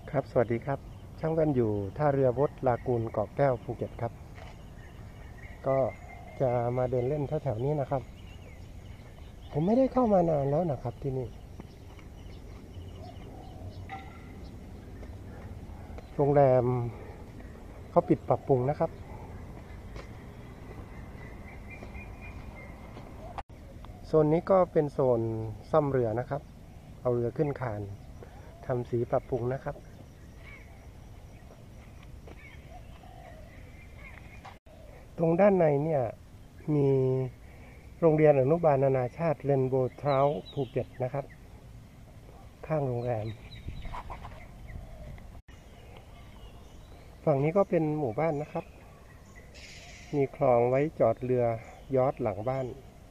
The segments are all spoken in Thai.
ครับสวัสดีครับช่างแว่นอยู่ท่าเรือวดลากูนเกาะแก้วภูเก็ตครับก็จะมาเดินเล่นแถวๆนี้นะครับผมไม่ได้เข้ามานานแล้วนะครับที่นี่โรงแรมเขาปิดปรับปรุงนะครับโซนนี้ก็เป็นโซนซ่อมเรือนะครับเอาเรือขึ้นคานทำสีปรับปรุงนะครับตรงด้านในเนี่ยมีโรงเรียนอนุบาลนานาชาติเรนโบว์ทราวท์ภูเก็ตนะครับข้างโรงแรมฝั่งนี้ก็เป็นหมู่บ้านนะครับมีคลองไว้จอดเรือยอชต์หลังบ้าน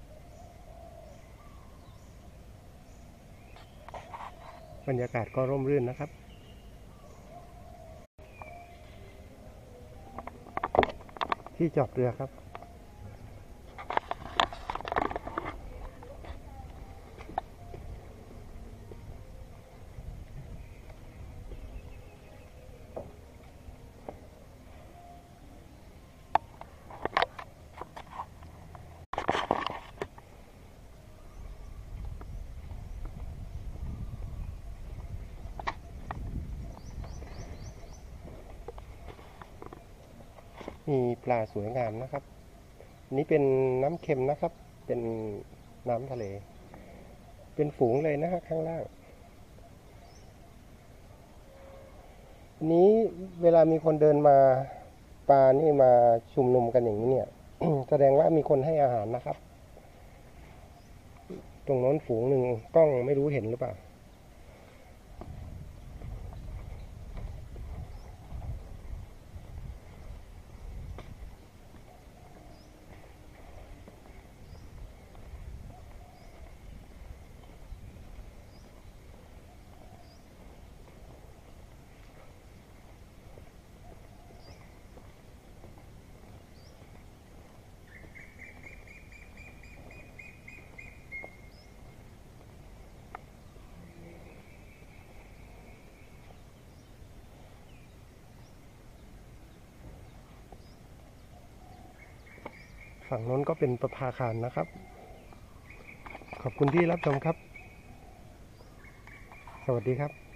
บรรยากาศก็ร่มรื่นนะครับที่จอดเรือครับมีปลาสวยงามนะครับนี่เป็นน้ำเค็มนะครับเป็นน้ำทะเลเป็นฝูงเลยนะฮะข้างล่างนี้เวลามีคนเดินมาปลานี่มาชุมนุมกันอย่างนี้เนี่ย แสดงว่ามีคนให้อาหารนะครับตรงโน้นฝูงหนึ่งกล้องไม่รู้เห็นหรือเปล่าฝั่งโน้นก็เป็นประภาคารนะครับขอบคุณที่รับชมครับสวัสดีครับ